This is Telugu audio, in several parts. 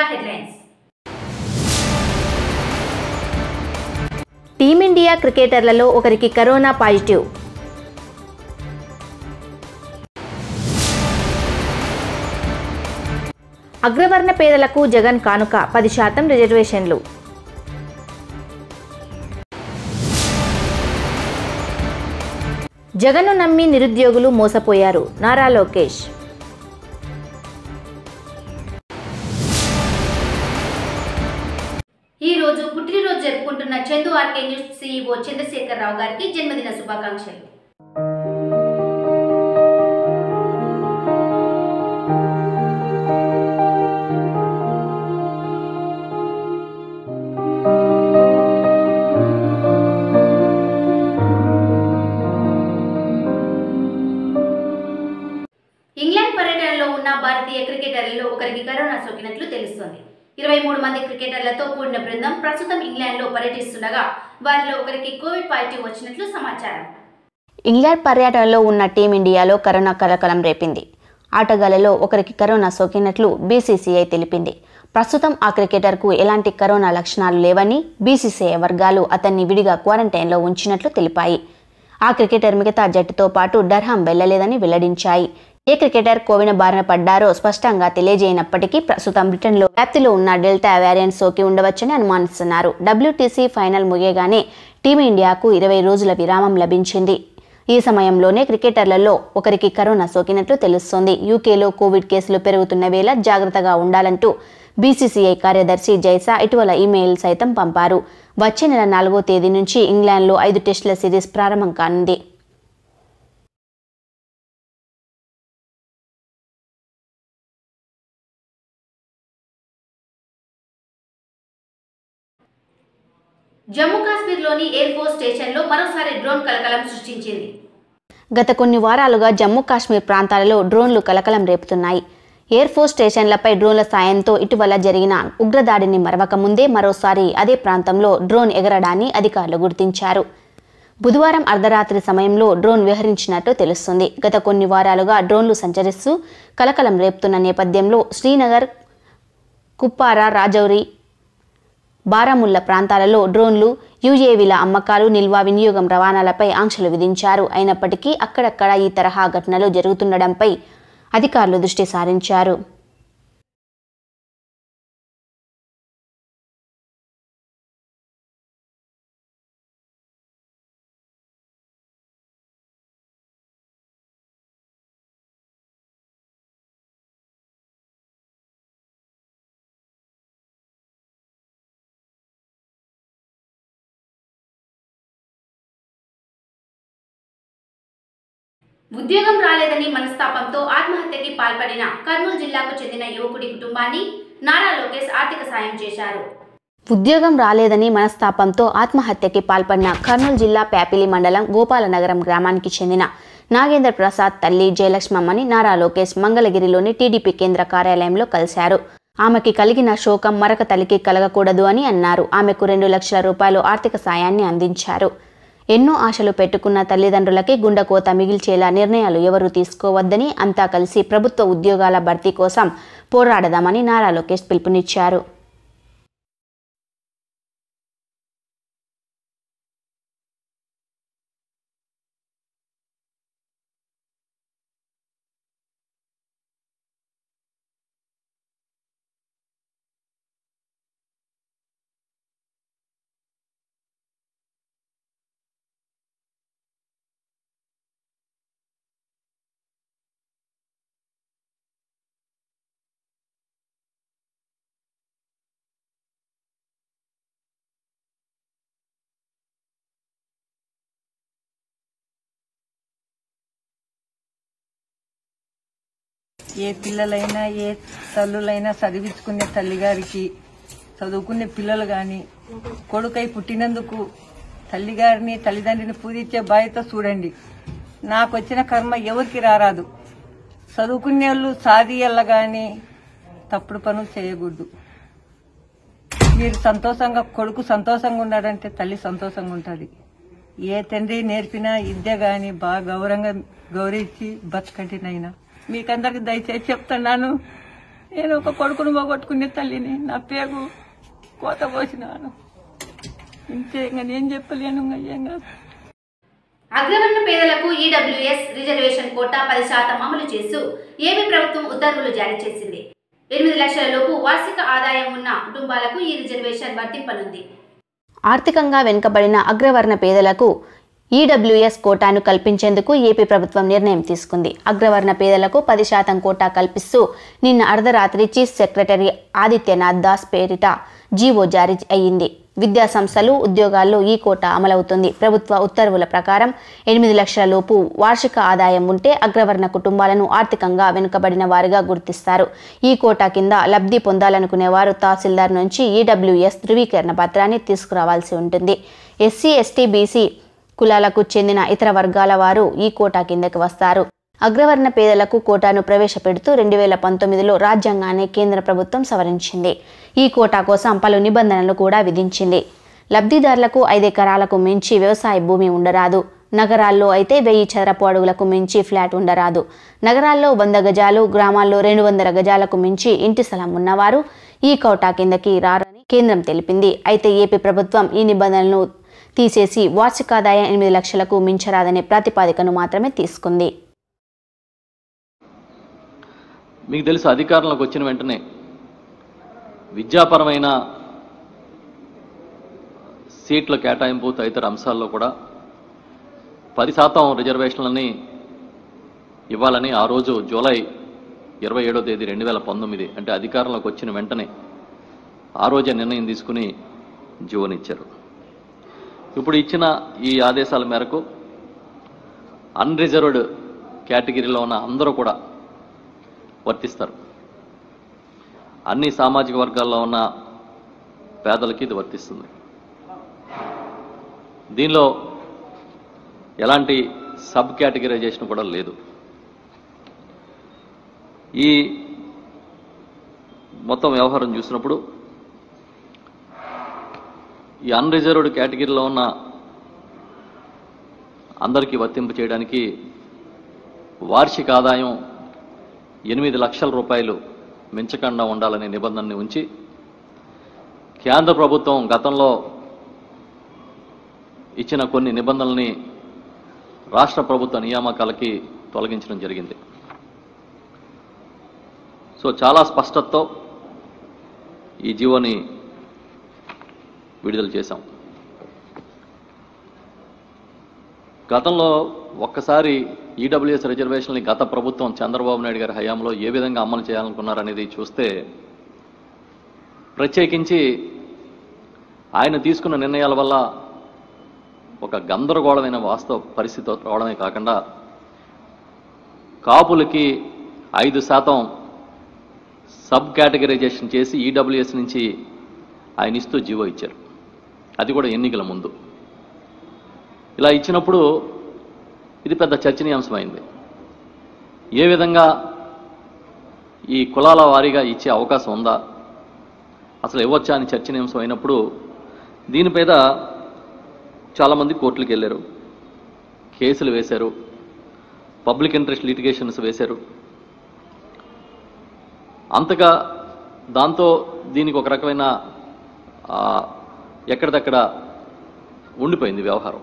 హెడ్లైన్స్. టీమిండియా క్రికెటర్లలో ఒకరికి కరోనా పాజిటివ్. అగ్రవర్ణ పేదలకు జగన్ కానుక 10% రిజర్వేషన్లు. జగన్ను నమ్మి నిరుద్యోగులు మోసపోయారు నారా లోకేష్. ఈ రోజు పుట్టినరోజు జరుపుకుంటున్న Chandu RK news CEO Chandrasekhar Rao గారికి జన్మదిన శుభాకాంక్షలు. ఇంగ్లాండ్ పర్యటనలో ఉన్న భారతీయ క్రికెటర్లలో ఒకరికి కరోనా సోకినట్లు తెలుస్తోంది. 23 మంది క్రికెటర్లతో కూడిన బృందం ప్రస్తుతం ఇంగ్లాండ్లో పర్యటిస్తుండగా వారిలో ఒకరికి కోవిడ్ పాజిటివ్ వచ్చినట్లు సమాచారం. ఇంగ్లాండ్ పర్యటనలో ఉన్న టీమిండియాలో కరోనా కలకలం రేపింది. ఆటగాళ్లలో ఒకరికి కరోనా సోకినట్లు BCCI తెలిపింది. ప్రస్తుతం ఆ క్రికెటర్కు ఎలాంటి కరోనా లక్షణాలు లేవని BCCI వర్గాలు అతన్ని విడిగా క్వారంటైన్లో ఉంచినట్లు తెలిపాయి. ఆ క్రికెటర్ మిగతా జట్టుతో పాటు డర్హాం వెళ్లలేదని వెల్లడించాయి. ఏ క్రికెటర్ కోవిడ్ బారిన పడ్డారో స్పష్టంగా తెలియజేయనప్పటికీ ప్రస్తుతం బ్రిటన్లో వ్యాప్తిలో ఉన్న డెల్టా వేరియంట్ సోకి ఉండవచ్చని అనుమానిస్తున్నారు. WTC ఫైనల్ ముగియగానే టీమిండియాకు 20 రోజుల విరామం లభించింది. ఈ సమయంలోనే క్రికెటర్లలో ఒకరికి కరోనా సోకినట్లు తెలుస్తోంది. UKలో కోవిడ్ కేసులు పెరుగుతున్న వేళ జాగ్రత్తగా ఉండాలంటూ BCCI కార్యదర్శి జైసా ఇటీవల ఈమెయిల్ సైతం పంపారు. వచ్చే నెల 4వ తేదీ నుంచి ఇంగ్లాండ్లో 5 టెస్టుల సిరీస్ ప్రారంభం కానుంది. జమ్మూ కాశ్మీర్లోని ఎయిర్ ఫోర్స్ స్టేషన్లో మరోసారి డ్రోన్ కలకలం సృష్టించింది. గత కొన్ని వారాలుగా జమ్మూ కాశ్మీర్ ప్రాంతాలలో డ్రోన్లు కలకలం రేపుతున్నాయి. ఎయిర్ ఫోర్స్ స్టేషన్లపై డ్రోన్ల సాయంతో ఇటీవల జరిగిన ఉగ్రదాడిని మరవక ముందే మరోసారి అదే ప్రాంతంలో డ్రోన్ ఎగరడాన్ని అధికారులు గుర్తించారు. బుధవారం అర్ధరాత్రి సమయంలో డ్రోన్ విహరించినట్టు తెలుస్తుంది. గత కొన్ని వారాలుగా డ్రోన్లు సంచరిస్తూ కలకలం రేపుతున్న నేపథ్యంలో శ్రీనగర్, కుప్వారా, రాజౌరి, బారాముల్లా ప్రాంతాలలో డ్రోన్లు, UAVల అమ్మకాలు, నిల్వ, వినియోగం, రవాణాలపై ఆంక్షలు విధించారు. అయినప్పటికీ అక్కడక్కడ ఈ తరహా ఘటనలు జరుగుతుండడంపై అధికారులు దృష్టి సారించారు. ఉద్యోగం రాలేదని మనస్తాపంతో ఆత్మహత్యకి పాల్పడిన కర్నూలు జిల్లాకు చెందిన యువకుడి కుటుంబాన్ని నారా లోకేష్ ఆర్థిక సాయం చేశారు. ఉద్యోగం రాలేదని మనస్తాపంతో ఆత్మహత్యకి పాల్పడిన కర్నూలు జిల్లా ప్యాపిలి మండలం గోపాలనగరం గ్రామానికి చెందిన నాగేంద్ర ప్రసాద్ తల్లి జయలక్ష్మమ్మని నారా లోకేష్ మంగళగిరిలోని TDP కేంద్ర కార్యాలయంలో కలిశారు. ఆమెకి కలిగిన శోకం మరొక తల్లికి కలగకూడదు అని అన్నారు. ఆమెకు 2 లక్షల రూపాయలు ఆర్థిక సాయాన్ని అందించారు. ఎన్నో ఆశలు పెట్టుకున్న తల్లిదండ్రులకి గుండెకోత మిగిల్చేలా నిర్ణయాలు ఎవరూ తీసుకోవద్దని, అంతా కలిసి ప్రభుత్వ ఉద్యోగాల భర్తీ కోసం పోరాడదామని నారా లోకేష్ పిలుపునిచ్చారు. ఏ పిల్లలైనా ఏ తల్లులైనా చదివించుకునే తల్లిగారికి చదువుకునే పిల్లలు గాని కొడుకై పుట్టినందుకు తల్లిగారిని తల్లిదండ్రిని పూజించే బాధ్యత చూడండి. నాకు వచ్చిన కర్మ ఎవరికి రారాదు. చదువుకునే వాళ్ళు సాదియల్ల గాని తప్పుడు పనులు చేయకూడదు. మీరు సంతోషంగా కొడుకు సంతోషంగా ఉన్నాడంటే తల్లి సంతోషంగా ఉంటుంది. ఏ తండ్రి నేర్పినా విద్య గాని బాగా గౌరవించి బతకండినైనా. మీకందరికి దయచేసి చెప్తున్నాను, నేను ఒక కొడుకును పోగొట్టుకునే తల్లిని, నా పేగు కోత పోసినాను. ఇంతే, ఇంకా నేను చెప్పలేను. ఏం కాదు. అగ్రవర్ణ పేదలకు ఈడబ్ల్యూఎస్ రిజర్వేషన్ కోటా 10% అమలు చేస్తూ ఏపీ ప్రభుత్వం ఉత్తర్వులు జారీ చేసింది. 8 లక్షల లోపు వార్షిక ఆదాయం ఉన్న కుటుంబాలకు ఈ రిజర్వేషన్ వర్తింపనుంది. ఆర్థికంగా వెనుకబడిన అగ్రవర్ణ పేదలకు ఈడబ్ల్యూఎస్ కోటాను కల్పించేందుకు ఏపీ ప్రభుత్వం నిర్ణయం తీసుకుంది. అగ్రవర్ణ పేదలకు 10% కోటా కల్పిస్తూ నిన్న అర్ధరాత్రి చీఫ్ సెక్రటరీ ఆదిత్యనాథ్ దాస్ పేరిట జీవో జారీ అయ్యింది. విద్యా సంస్థలు, ఉద్యోగాల్లో ఈ కోటా అమలవుతుంది. ప్రభుత్వ ఉత్తర్వుల ప్రకారం 8 లక్షల లోపు వార్షిక ఆదాయం ఉంటే అగ్రవర్ణ కుటుంబాలను ఆర్థికంగా వెనుకబడిన వారిగా గుర్తిస్తారు. ఈ కోటా కింద లబ్ధి పొందాలనుకునే వారు తహసీల్దార్ నుంచి ఈడబ్ల్యూఎస్ ధృవీకరణ పత్రాన్ని తీసుకురావాల్సి ఉంటుంది. ఎస్సీ, ఎస్టీ, బీసీ కులాలకు చెందిన ఇతర వర్గాల వారు ఈ కోటా కిందకి వస్తారు. అగ్రవర్ణ పేదలకు కోటాను ప్రవేశపెడుతూ 2019లో రాజ్యాంగాన్ని కేంద్ర ప్రభుత్వం సవరించింది. ఈ కోటా కోసం పలు నిబంధనలు కూడా విధించింది. లబ్ధిదారులకు 5 ఎకరాలకు మించి వ్యవసాయ భూమి ఉండరాదు. నగరాల్లో అయితే 1000 చదరపు అడుగులకు మించి ఫ్లాట్ ఉండరాదు. నగరాల్లో 100 గజాలు, గ్రామాల్లో 200 గజాలకు మించి ఇంటి స్థలం ఉన్నవారు ఈ కోటా కిందకి రారని కేంద్రం తెలిపింది. అయితే ఏపీ ప్రభుత్వం ఈ నిబంధనలను తీసేసి వార్షికాదాయం 8 లక్షలకు మించరాదనే ప్రాతిపదికను మాత్రమే తీసుకుంది. మీకు తెలుసు, అధికారంలోకి వచ్చిన వెంటనే విద్యాపరమైన సీట్ల కేటాయింపు తదితర అంశాల్లో కూడా 10% రిజర్వేషన్లని ఇవ్వాలని ఆ రోజు జూలై 27వ తేదీ 2019 అంటే అధికారంలోకి వచ్చిన వెంటనే ఆ రోజే నిర్ణయం తీసుకుని జీవోనిచ్చారు. ఇప్పుడు ఇచ్చిన ఈ ఆదేశాల మేరకు అన్రిజర్వ్డ్ కేటగిరీలో ఉన్న అందరూ కూడా వర్తిస్తారు. అన్ని సామాజిక వర్గాల్లో ఉన్న పేదలకి ఇది వర్తిస్తుంది. దీనిలో ఎలాంటి సబ్ కేటగిరైజేషన్ కూడా లేదు. ఈ మొత్తం వ్యవహారం చూసినప్పుడు ఈ అన్రిజర్వ్డ్ కేటగిరీలో ఉన్న అందరికీ వర్తింప చేయడానికి వార్షిక ఆదాయం 8 లక్షల రూపాయలు మించకుండా ఉండాలనే నిబంధనని ఉంచి కేంద్ర ప్రభుత్వం గతంలో ఇచ్చిన కొన్ని నిబంధనల్ని రాష్ట్ర ప్రభుత్వ నియామకాలకి తొలగించడం జరిగింది. సో చాలా స్పష్టతతో ఈ జీవోని విడుదల చేశాం. గతంలో ఒక్కసారి ఈడబ్ల్యూఎస్ రిజర్వేషన్ని గత ప్రభుత్వం చంద్రబాబు నాయుడు గారి హయాంలో ఏ విధంగా అమలు చేయాలనుకున్నారనేది చూస్తే ప్రత్యేకించి ఆయన తీసుకున్న నిర్ణయాల వల్ల ఒక గందరగోళమైన వాస్తవ పరిస్థితి రావడమే కాకుండా కాపులకి 5% సబ్ కేటగరైజేషన్ చేసి ఈడబ్ల్యూఎస్ నుంచి ఆయన ఇస్తూ జీవో ఇచ్చారు. అది కూడా ఎన్నికల ముందు. ఇలా ఇచ్చినప్పుడు ఇది పెద్ద చర్చనీయాంశమైంది. ఏ విధంగా ఈ కులాల వారీగా ఇచ్చే అవకాశం ఉందా, అసలు ఇవ్వచ్చా అని చర్చనీయాంశం అయినప్పుడు దీని మీద చాలామంది కోర్టులకు వెళ్ళారు, కేసులు వేశారు, పబ్లిక్ ఇంట్రెస్ట్ లిటిగేషన్స్ వేశారు. అంతగా దాంతో దీనికి ఒక రకమైన ఎక్కడిదక్కడ ఉండిపోయింది వ్యవహారం.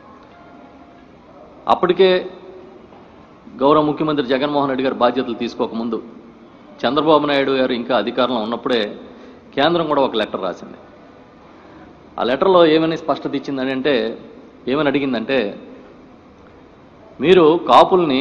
అప్పటికే గౌరవ ముఖ్యమంత్రి జగన్మోహన్ రెడ్డి గారు బాధ్యతలు తీసుకోకముందు చంద్రబాబు నాయుడు గారు ఇంకా అధికారంలో ఉన్నప్పుడే కేంద్రం కూడా ఒక లెటర్ రాసింది. ఆ లెటర్లో ఏమని స్పష్టత ఇచ్చిందని అంటే, ఏమని అడిగిందంటే, మీరు కాపుల్ని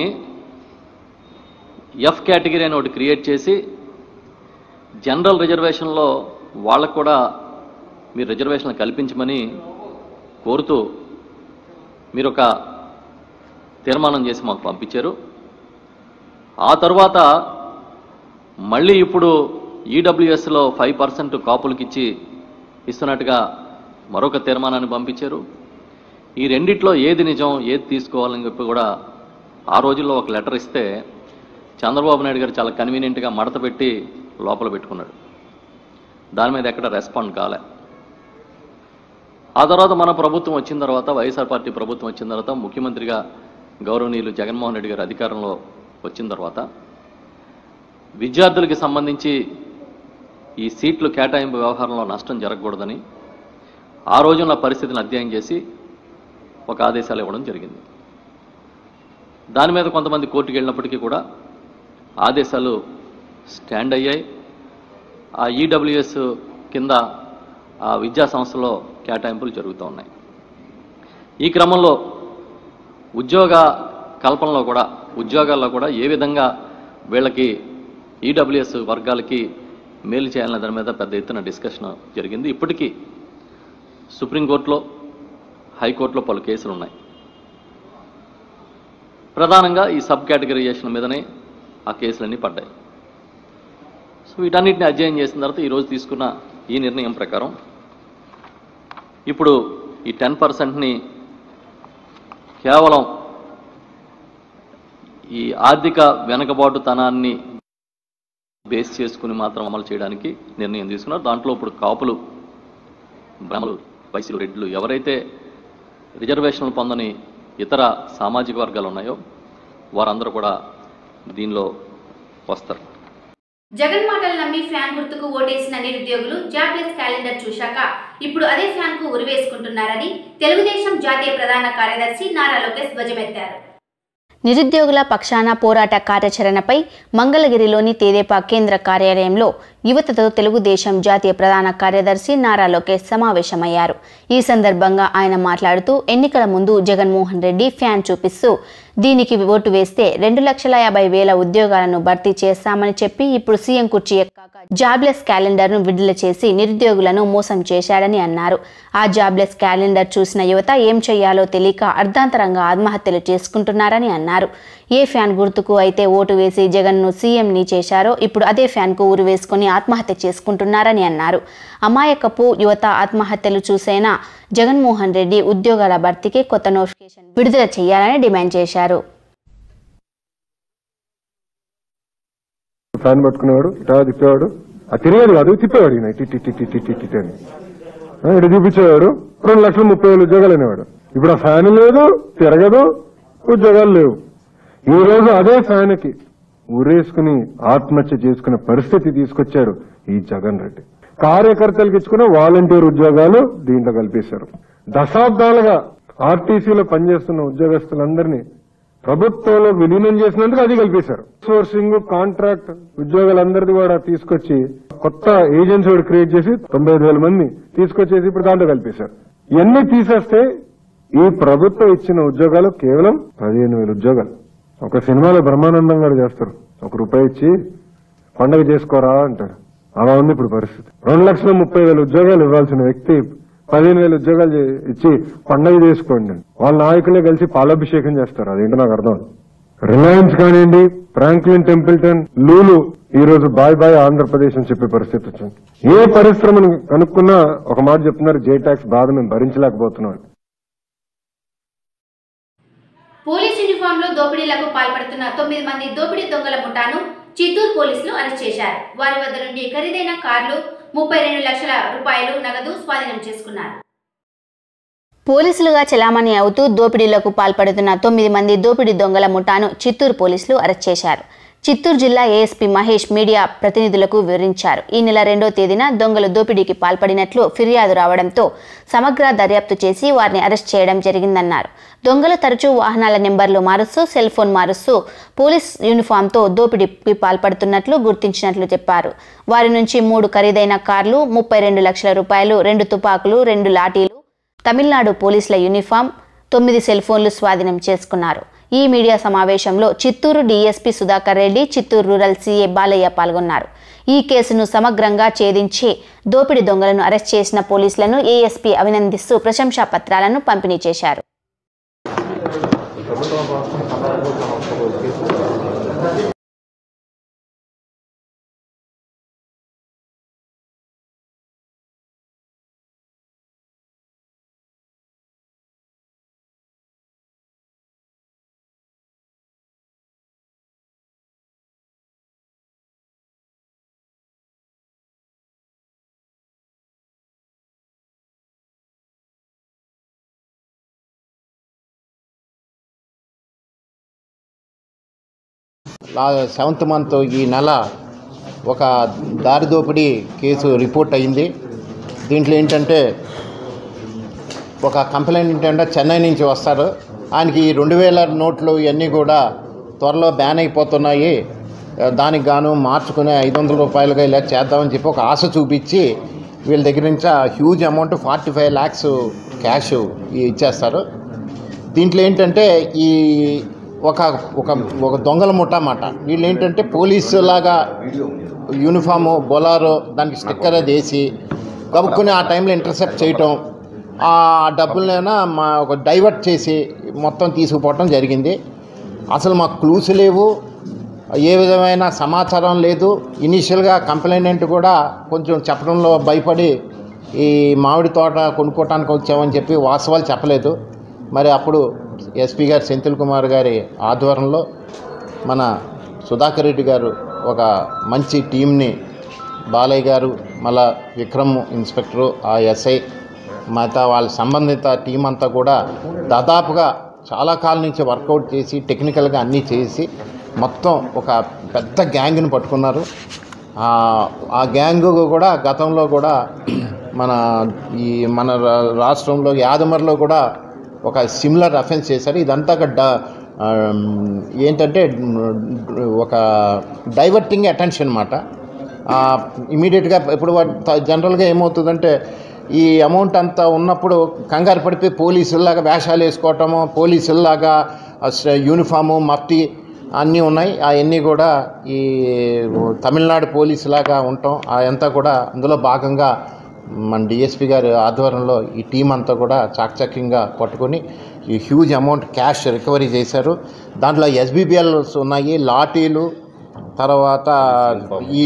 ఎఫ్ కేటగిరీ అని ఒకటి క్రియేట్ చేసి జనరల్ రిజర్వేషన్లో వాళ్ళకు కూడా మీరు రిజర్వేషన్లు కల్పించమని కోరుతూ మీరు ఒక తీర్మానం చేసి మాకు పంపించారు. ఆ తర్వాత మళ్ళీ ఇప్పుడు ఈడబ్ల్యూఎస్లో 5% కాపులకి ఇస్తున్నట్టుగా మరొక తీర్మానాన్ని పంపించారు. ఈ రెండిట్లో ఏది నిజం, ఏది తీసుకోవాలని చెప్పి కూడా ఆ రోజుల్లో ఒక లెటర్ ఇస్తే చంద్రబాబు నాయుడు గారు చాలా కన్వీనియంట్గా మడత పెట్టి లోపల పెట్టుకున్నాడు. దాని మీద ఎక్కడ రెస్పాండ్ కాలే. ఆ తర్వాత మన ప్రభుత్వం వచ్చిన తర్వాత, వైఎస్ఆర్ పార్టీ ప్రభుత్వం వచ్చిన తర్వాత, ముఖ్యమంత్రిగా గౌరవనీయులు జగన్మోహన్ రెడ్డి గారు అధికారంలో వచ్చిన తర్వాత విద్యార్థులకి సంబంధించి ఈ సీట్లు కేటాయింపు వ్యవహారంలో నష్టం జరగకూడదని ఆ రోజున్న పరిస్థితిని అధ్యయనం చేసి ఒక ఆదేశాలు ఇవ్వడం జరిగింది. దాని మీద కొంతమంది కోర్టుకు వెళ్ళినప్పటికీ కూడా ఆదేశాలు స్టాండ్ అయ్యాయి. ఆ ఈడబ్ల్యూఎస్ కింద ఆ విద్యా సంస్థలో కేటాయింపులు జరుగుతూ ఉన్నాయి. ఈ క్రమంలో ఉద్యోగ కల్పనలో కూడా ఉద్యోగాల్లో కూడా ఏ విధంగా వీళ్ళకి ఈడబ్ల్యూఎస్ వర్గాలకి మేలు చేయాలనే దాని మీద పెద్ద ఎత్తున డిస్కషన్ జరిగింది. ఇప్పటికీ సుప్రీంకోర్టులో హైకోర్టులో పలు కేసులు ఉన్నాయి. ప్రధానంగా ఈ సబ్ కేటగరైజేషన్ మీదనే ఆ కేసులన్నీ పడ్డాయి. సో వీటన్నిటిని అధ్యయనం చేసిన తర్వాత ఈరోజు తీసుకున్న ఈ నిర్ణయం ప్రకారం ఇప్పుడు ఈ 10%ని కేవలం ఈ ఆర్థిక వెనకబాటుతనాన్ని బేస్ చేసుకుని మాత్రం అమలు చేయడానికి నిర్ణయం తీసుకున్నారు. దాంట్లో ఇప్పుడు కాపులు, బ్రాహ్మణులు, వైశ్యులు, రెడ్లు ఎవరైతే రిజర్వేషన్లు పొందని ఇతర సామాజిక వర్గాలు ఉన్నాయో వారందరూ కూడా దీనిలో వస్తారు. జగన్ మాటలు నమ్మి ఫ్యాన్ గుర్తుకు ఓటేసిన నిరుద్యోగులు జాబ్లెస్ క్యాలెండర్ చూశాక ఇప్పుడు అదే ఫ్యాన్ కు ఉరివేసుకుంటున్నారని తెలుగుదేశం జాతీయ ప్రధాన కార్యదర్శి నారా లోకేష్ ధ్వజమెత్తారు. నిరుద్యోగుల పక్షాన పోరాట కార్యాచరణపై మంగళగిరిలోని తెదేపా కేంద్ర కార్యాలయంలో యువతతో తెలుగుదేశం జాతీయ ప్రధాన కార్యదర్శి నారా లోకేష్ సమావేశమయ్యారు. ఈ సందర్భంగా ఆయన మాట్లాడుతూ ఎన్నికల ముందు జగన్మోహన్ రెడ్డి ఫ్యాన్ చూపిస్తూ దీనికి ఓటు వేస్తే 2,50,000 ఉద్యోగాలను భర్తీ చేస్తామని చెప్పి ఇప్పుడు సీఎం కుర్చీ ఎక్కాక జాబ్లెస్ క్యాలెండర్ను విడుదల చేసి నిరుద్యోగులను మోసం చేశాడని అన్నారు. ఆ జాబ్లెస్ క్యాలెండర్ చూసిన యువత ఏం చేయాలో తెలియక అర్ధాంతరంగా ఆత్మహత్యలు చేసుకుంటున్నారని అన్నారు. ఏ ఫ్యాన్ గుర్తుకు అయితే ఓటు వేసి జగన్ను సీఎంని చేశారో ఇప్పుడు అదే ఫ్యాన్కు ఊరు వేసుకుని ఆత్మహత్య చేసుకుంటున్నారని అన్నారు. అమాయకపు యువత ఆత్మహత్యలు చూసైనా జగన్మోహన్ రెడ్డి ఉద్యోగాల భర్తీకి కొత్త నోటిఫికేషన్ విడుదల చేయాలని డిమాండ్ చేశారు. ఫ్యాన్ పట్టుకునేవాడు, ఇటా తిప్పేవాడు, ఆ తిరిగేది కాదు తిప్పేవాడు, ఇటు చూపించేవాడు. 2,30,000 ఉద్యోగాలు అనేవాడు. ఇప్పుడు ఆ ఫ్యాన్ లేదు, తిరగదు, ఉద్యోగాలు లేవు. ఈ రోజు అదే ఫ్యాన్కి ఊరేసుకుని ఆత్మహత్య చేసుకునే పరిస్థితి తీసుకొచ్చారు ఈ జగన్ రెడ్డి. కార్యకర్తలకు ఇచ్చుకున్న వాలంటీర్ ఉద్యోగాలు దీంట్లో కల్పేశారు. దశాబ్దాలుగా ఆర్టీసీలో పనిచేస్తున్న ఉద్యోగస్తులందరినీ ప్రభుత్వంలో విలీనం చేసినందుకు అది కల్పేశారు. సోర్సింగ్, కాంట్రాక్ట్ ఉద్యోగాలందరిది కూడా తీసుకొచ్చి కొత్త ఏజెన్సీ కూడా క్రియేట్ చేసి 95,000 మంది తీసుకొచ్చేసి ఇప్పుడు దాంట్లో కల్పేశారు. ఇవన్నీ తీసేస్తే ఈ ప్రభుత్వం ఇచ్చిన ఉద్యోగాలు కేవలం 15,000 ఉద్యోగాలు. ఒక సినిమాలో బ్రహ్మానందం గారు చేస్తారు, ₹1 ఇచ్చి పండగ చేసుకోరా అంటారు. అలా ఉంది ఇప్పుడు పరిస్థితి. 2,30,000 ఉద్యోగాలు ఇవ్వాల్సిన వ్యక్తి 15,000 ఉద్యోగాలు ఇచ్చి పండగ చేసుకోండి. వాళ్ళ నాయకులే కలిసి పాలాభిషేకం చేస్తారు. అదేంటో నాకు అర్థం. రిలయన్స్ కానివ్వండి, ఫ్రాంక్లిన్ టెంపుల్టన్, లూలు ఈ రోజు బాయ్ బాయ్ ఆంధ్రప్రదేశ్ అని చెప్పే పరిస్థితి వచ్చింది. ఏ పరిశ్రమను కనుక్కున్నా ఒక మాట చెప్తున్నారు, జే ట్యాక్స్ బాధ మేము భరించలేకపోతున్నాం. పోలీస్ యూనిఫామ్ లో దోపిడీలకు పాల్పడుతున్న 9 మంది దోపిడీ దొంగల ముఠాను చిత్తూరు పోలీసులు అరెస్ట్ చేశారు. వారి వద్ద నుండి ఖరీదైన కార్లు, 32 లక్షల రూపాయలు నగదు స్వాధీనం చేసుకున్నారు. పోలీసులుగా చెలామణి అవుతూ దోపిడీలకు పాల్పడుతున్న 9 మంది దోపిడీ దొంగల ముఠాను చిత్తూరు పోలీసులు అరెస్ట్ చేశారు. చిత్తూరు జిల్లా ఏఎస్పీ మహేష్ మీడియా ప్రతినిధులకు వివరించారు. ఈ నెల 2వ తేదీన దొంగలు దోపిడీకి పాల్పడినట్లు ఫిర్యాదు రావడంతో సమగ్ర దర్యాప్తు చేసి వారిని అరెస్ట్ చేయడం జరిగిందన్నారు. దొంగలు తరచూ వాహనాల నెంబర్లు మారుస్తూ సెల్ ఫోన్ మారుస్తూ పోలీస్ యూనిఫామ్తో దోపిడీకి పాల్పడుతున్నట్లు గుర్తించినట్లు చెప్పారు. వారి నుంచి 3 ఖరీదైన కార్లు, 32 లక్షల రూపాయలు, 2 తుపాకులు, 2 లాఠీలు, తమిళనాడు పోలీసుల యూనిఫామ్, 9 సెల్ ఫోన్లు స్వాధీనం చేసుకున్నారు. ఈ మీడియా సమావేశంలో Chittoor DSP Sudhakar Reddy, Chittoor rural CA Balaiah పాల్గొన్నారు. ఈ కేసును సమగ్రంగా ఛేదించి దోపిడీ దొంగలను అరెస్ట్ చేసిన పోలీసులను ఏఎస్పీ అభినందిస్తూ ప్రశంసా పత్రాలను పంపిణీ చేశారు. 7th మంత్ ఈ నెల ఒక దారి దోపిడీ కేసు రిపోర్ట్ అయింది. దీంట్లో ఏంటంటే ఒక కంప్లైంట్ ఏంటంటే చెన్నై నుంచి వస్తారు, ఆయనకి 2000 నోట్లు ఇవన్నీ కూడా త్వరలో బ్యాన్ అయిపోతున్నాయి, దానికి గాను మార్చుకుని 500 రూపాయలుగా ఇలా చేద్దామని చెప్పి ఒక ఆశ చూపించి వీళ్ళ దగ్గర నుంచి హ్యూజ్ అమౌంట్ 45 lakhs క్యాష్ ఇచ్చేస్తారు. దీంట్లో ఏంటంటే ఈ ఒక ఒక ఒక దొంగల ముఠా మాట. వీళ్ళు ఏంటంటే పోలీసు లాగా యూనిఫాము బొలారో దానికి స్టిక్కర్ అది వేసి గబుక్కుని ఆ టైంలో ఇంటర్సెప్ట్ చేయటం, ఆ డబ్బులైనా మా ఒక డైవర్ట్ చేసి మొత్తం తీసుకుపోవటం జరిగింది. అసలు మాకు క్లూస్ లేవు, ఏ విధమైన సమాచారం లేదు. ఇనీషియల్గా కంప్లైంట్ కూడా కొంచెం చెప్పడంలో భయపడి ఈ మామిడి తోట కొనుక్కోవటానికి వచ్చామని చెప్పి వాస్తవాలు చెప్పలేదు. మరి అప్పుడు ఎస్పీ గారు సెంథిల్ కుమార్ గారి ఆధ్వర్యంలో మన సుధాకర్ రెడ్డి గారు ఒక మంచి టీంని, బాలయ్య గారు మళ్ళా విక్రమ్ ఇన్స్పెక్టరు, ఆ ఎస్ఐ మిగతా వాళ్ళ సంబంధిత టీం అంతా కూడా దాదాపుగా చాలా కాలం నుంచి వర్కౌట్ చేసి టెక్నికల్గా అన్నీ చేసి మొత్తం ఒక పెద్ద గ్యాంగ్ని పట్టుకున్నారు. ఆ గ్యాంగ్ కూడా గతంలో కూడా మన రాష్ట్రంలో యాదమర్లో కూడా ఒక సిమిలర్ అఫెన్స్ చేశారు. ఇదంతా ఏంటంటే ఒక డైవర్టింగ్ అటెన్షన్ అన్నమాట. ఇమీడియట్గా ఇప్పుడు జనరల్గా ఏమవుతుందంటే ఈ అమౌంట్ అంతా ఉన్నప్పుడు కంగారు పడిపోయి పోలీసుల్లాగా వేషాలు వేసుకోవటము, పోలీసుల్లాగా యూనిఫాము మఫ్టీ అన్నీ ఉన్నాయి. అవన్నీ కూడా ఈ తమిళనాడు పోలీసులాగా ఉంటాం. అదంతా కూడా అందులో భాగంగా మన డిఎస్పీ గారి ఆధ్వర్యంలో ఈ టీం అంతా కూడా చాకచక్యంగా పట్టుకొని ఈ హ్యూజ్ అమౌంట్ క్యాష్ రికవరీ చేశారు. దాంట్లో ఎస్బీబీఎల్స్ ఉన్నాయి, లాఠీలు, తర్వాత ఈ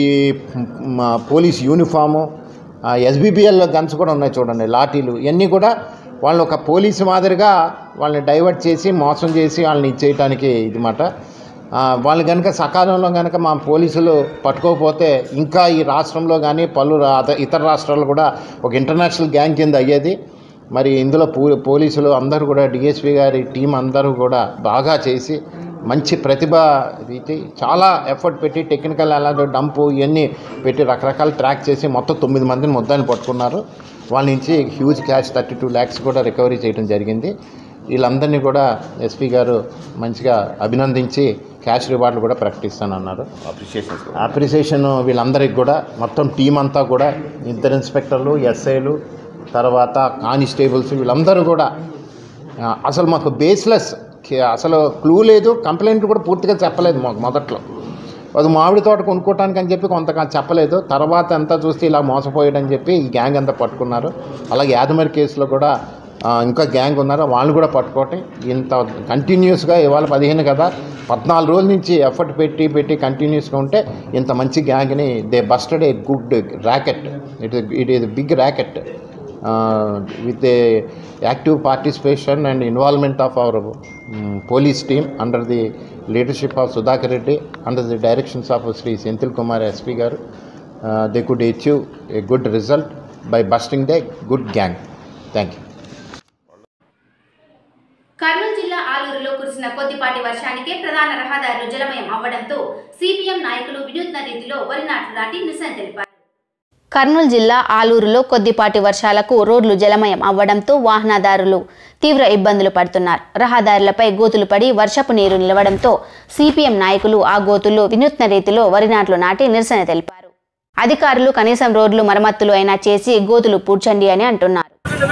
పోలీస్ యూనిఫాము, ఎస్బీబీఎల్ గన్స్ కూడా ఉన్నాయి చూడండి, లాఠీలు. ఇవన్నీ కూడా వాళ్ళని ఒక పోలీసు మాదిరిగా వాళ్ళని డైవర్ట్ చేసి మోసం చేసి వాళ్ళని ఇచ్చేయటానికి ఇది మాట. వాళ్ళు కనుక సకాలంలో కనుక మా పోలీసులు పట్టుకోకపోతే ఇంకా ఈ రాష్ట్రంలో కానీ పలు ఇతర రాష్ట్రాల్లో కూడా ఒక ఇంటర్నేషనల్ గ్యాంగ్ కింద అయ్యేది. మరి ఇందులో పోలీసులు అందరూ కూడా డిఎస్పీ గారి టీం అందరూ కూడా బాగా చేసి మంచి ప్రతిభ ఇది చాలా ఎఫర్ట్ పెట్టి టెక్నికల్ అలాగే డంపు ఇవన్నీ పెట్టి రకరకాల ట్రాక్ చేసి మొత్తం 9 మందిని ముద్దాన్ని పట్టుకున్నారు. వాళ్ళ నుంచి హ్యూజ్ క్యాష్ 32 lakhs కూడా రికవరీ చేయడం జరిగింది. వీళ్ళందరినీ కూడా ఎస్పీ గారు మంచిగా అభినందించి క్యాష్ రివార్డులు కూడా ప్రకటిస్తానన్నారు. అప్రిసియేషన్ వీళ్ళందరికీ కూడా మొత్తం టీం అంతా కూడా 2 ఇన్స్పెక్టర్లు, ఎస్ఐలు, తర్వాత కానిస్టేబుల్స్ వీళ్ళందరూ కూడా అసలు మాకు బేస్లెస్, అసలు క్లూ లేదు, కంప్లైంట్ కూడా పూర్తిగా చెప్పలేదు మాకు. మొదట్లో అది మామిడి తోట కొనుక్కోవటానికి అని చెప్పి కొంతకాలం చెప్పలేదు. తర్వాత అంతా చూస్తే ఇలా మోసపోయాడని చెప్పి ఈ గ్యాంగ్ అంతా పట్టుకున్నారు. అలాగే యాదమరి కేసులో కూడా ఇంకా గ్యాంగ్ ఉన్నారు, వాళ్ళని కూడా పట్టుకోవటం. ఇంత కంటిన్యూస్గా ఇవాళ 15 కదా, 14 రోజుల నుంచి ఎఫర్ట్ పెట్టి కంటిన్యూస్గా ఉంటే ఇంత మంచి గ్యాంగ్ని they busted a good racket. It is big racket with a active participation and involvement of our police team under the leadership of Sudhakar Reddy, under the directions of Sri Senthil Kumar SP garu. They could achieve a good result by busting the good gang. Thank you. Kurnool జిల్లా ఆలూరులో కురిసిన కొద్దిపాటి వర్షానికే ప్రధాన రహదారులు జలమయం అవ్వడంతో సిపిఎం నాయకులు వినూత్న రీతిలో వరి నాట్లు నాటి నిరసన తెలిపారు. కర్నూలు జిల్లా ఆలూరులో కొద్దిపాటి వర్షాలకు రోడ్లు జలమయం అవ్వడంతో వాహనదారులు తీవ్ర ఇబ్బందులు పడుతున్నారు. రహదారులపై గోతులు పడి వర్షపు నీరు నిలవడంతో సిపిఎం నాయకులు ఆ గోతుల్లో వినూత్న రీతిలో వరి నాట్లు నాటి నిరసన తెలిపారు. అధికారులు కనీసం రోడ్లు మరమ్మతులు అయినా చేసి గోతులు పూడ్చండి అని అంటున్నారు.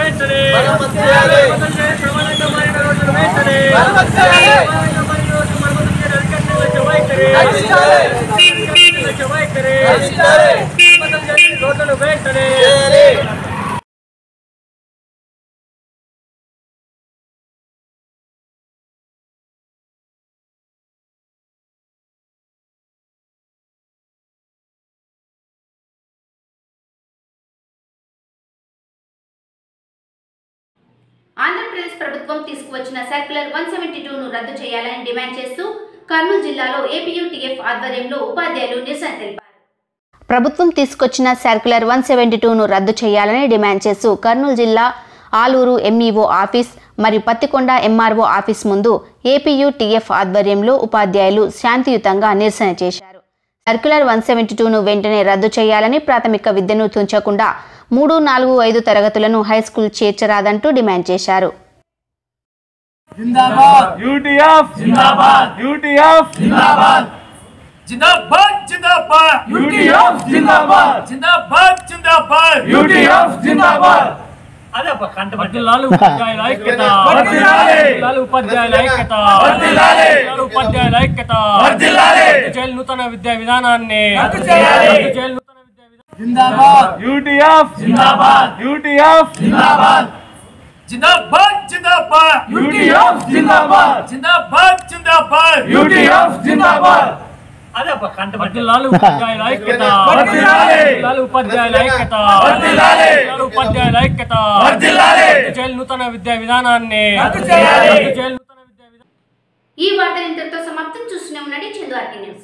ఆంధ్రప్రదేశ్ ప్రభుత్వం తీసుకువచ్చిన సర్క్యులర్ 172ను రద్దు చేయాలని డిమాండ్ చేస్తూ కర్నూలు జిల్లాలో ఏపీయూటీఎఫ్ ఆధ్వర్యంలో ఉపాధ్యాయులు నిరసన తెలిపారు. ప్రభుత్వం తీసుకొచ్చిన సర్క్యులర్ 172ను రద్దు చేయాలని డిమాండ్ చేస్తూ కర్నూలు జిల్లా ఆలూరు ఎంఈఓ ఆఫీస్ మరియు పత్తికొండ ఎంఆర్ఓ ఆఫీస్ ముందు ఏపీయూటీఎఫ్ ఆధ్వర్యంలో ఉపాధ్యాయులు శాంతియుతంగా నిరసన చేశారు. సర్క్యులర్ 172ను వెంటనే రద్దు చేయాలని, ప్రాథమిక విద్యను తుంచకుండా 3, 4, 5 తరగతులను హైస్కూల్ చేర్చరాదంటూ డిమాండ్ చేశారు. जिंदाबाद यूटीएफ जिंदाबाद यूटीएफ जिंदाबाद जिंदाबाद जिंदाबाद यूटीएफ जिंदाबाद जिंदाबाद जिंदाबाद यूटीएफ जिंदाबाद अरे कंट लालू उपाध्याय ऐक्यत लालू उपाध्याय ऐक्यत लालू उपाध्याय ऐक्यत जैल नूतन विद्या विधानाన్ని जैल नूतन विद्या विधान जिंदाबाद यूटीएफ जिंदाबाद यूटीएफ जिंदाबाद जिंदाबाद जिंदाबाद यूटीएफ जिंदाबाद जिंदाबाद जिंदाबाद यूटीएफ जिंदाबाद अरे कंट लालू उपाध्याय ऐक्यत लालू उपाध्याय ऐक्यत लालू उपाध्याय ऐक्यत जैल नूतन विद्या विधानाన్ని जैल नूतन विद्या ఈ వార్తలు ఇంతటితో సమాప్తం. చూస్తూనే ఉండండి చందు ఆర్కే న్యూస్.